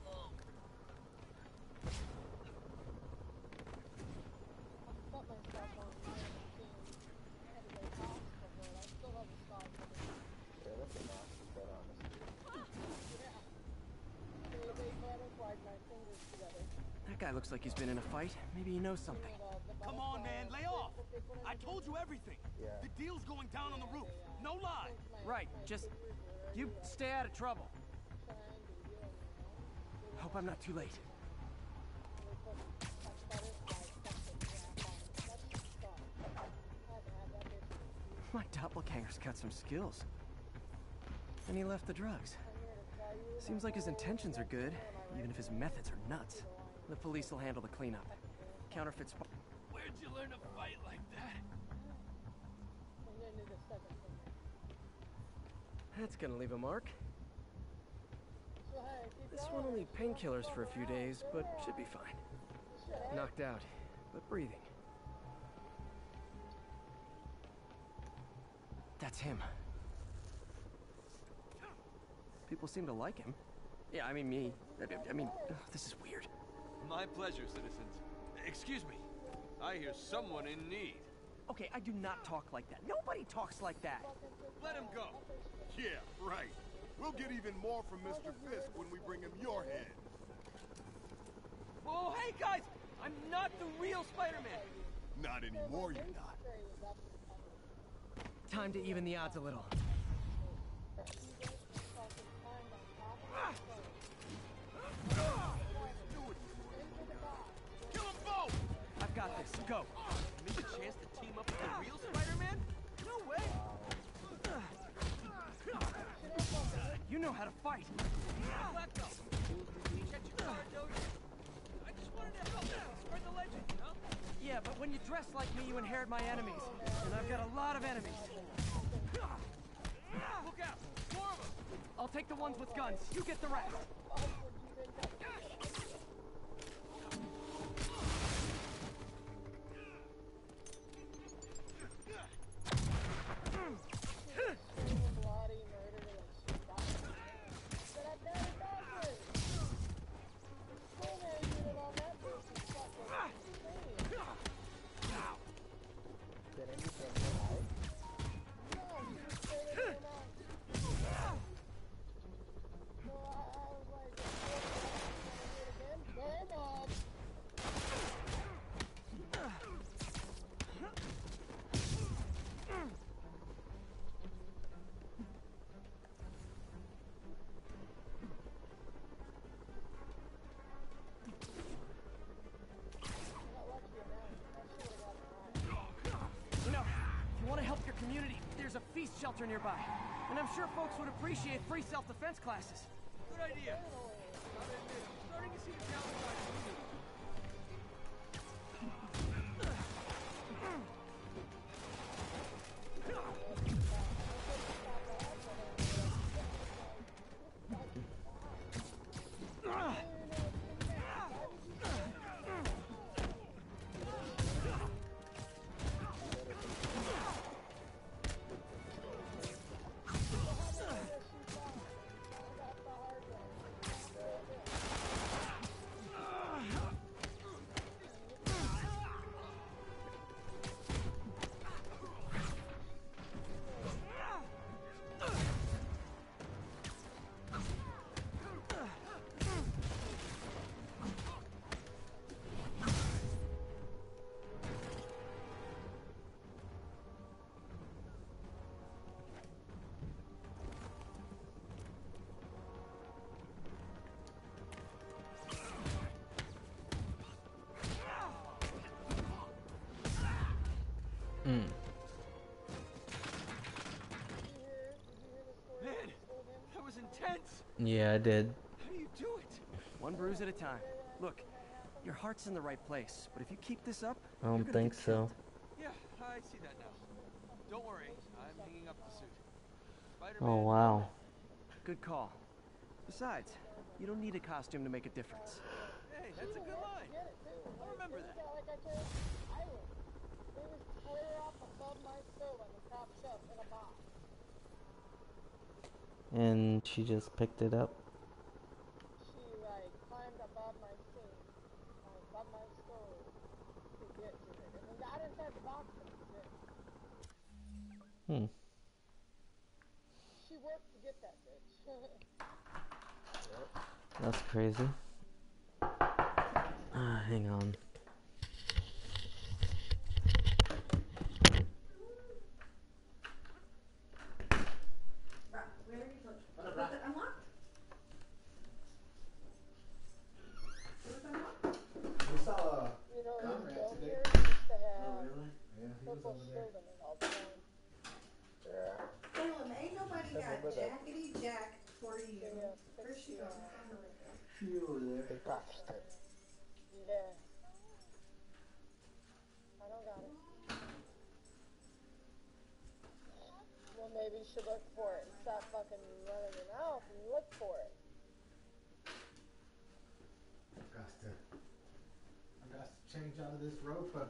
I cut myself on the team. I had to go to hospital for it. I still have a scar from it. Yeah, that's a nasty cut, honestly. Yeah. They butterflied my fingers together. That guy looks like he's been in a fight. Maybe he knows something. Come on, man, lay off. I told you everything. Yeah. The deal's going down on the roof. No lie. Right, just... you stay out of trouble. Hope I'm not too late. My doppelganger's got some skills. And he left the drugs. Seems like his intentions are good, even if his methods are nuts. The police will handle the cleanup. Counterfeit sp- Where'd you learn to fight like that? That's gonna leave a mark. This one will need painkillers for a few days, but should be fine. Knocked out, but breathing. That's him. People seem to like him. Yeah, I mean me. I mean, this is weird. My pleasure, citizens. Excuse me. I hear someone in need. Okay, I do not talk like that. Nobody talks like that. Let him go. Yeah, right. We'll get even more from Mr. Fisk when we bring him your head. Oh, hey guys! I'm not the real Spider-Man! Not anymore, you're not. Time to even the odds a little. Kill them both! I've got this. Go. Miss a chance to team up with the real Spider-Man? No way! You know how to fight. Black belt. Check your card, Doge. I just wanted to help spread the legend, you know? Yeah, but when you dress like me, you inherit my enemies. And I've got a lot of enemies. Look out! More of them! I'll take the ones with guns. You get the rest. Community, there's a feast shelter nearby, and I'm sure folks would appreciate free self-defense classes. Good idea. Starting to see the downside. Man, that was intense. Yeah, I did. How do you do it? One bruise at a time. Look, your heart's in the right place, but if you keep this up, I don't think so. Yeah, I see that now. Don't worry, I'm hanging up the suit. Oh wow. Good call. Besides, you don't need a costume to make a difference. Hey, that's a good line. I'll remember that. And she just picked it up. She like climbed above my sink, above my stove to get to it, and then got inside the box and it. She worked to get that bitch. That's crazy. Hang on. They patched it. Yeah. I don't got it. Well, maybe you should look for it and stop fucking running your mouth and look for it. I got to change out of this roper.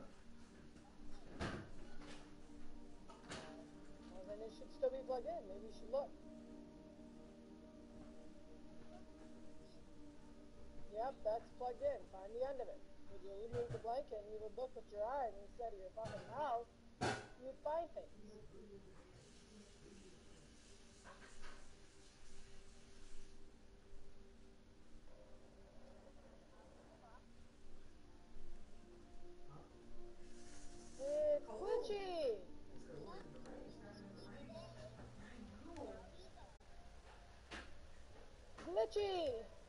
Well, then it should still be plugged in. Maybe you should look. Yep, that's plugged in. Find the end of it. If you remove the blanket and you would look with your eyes instead of your fucking mouth, you would find things. It's glitchy! Glitchy!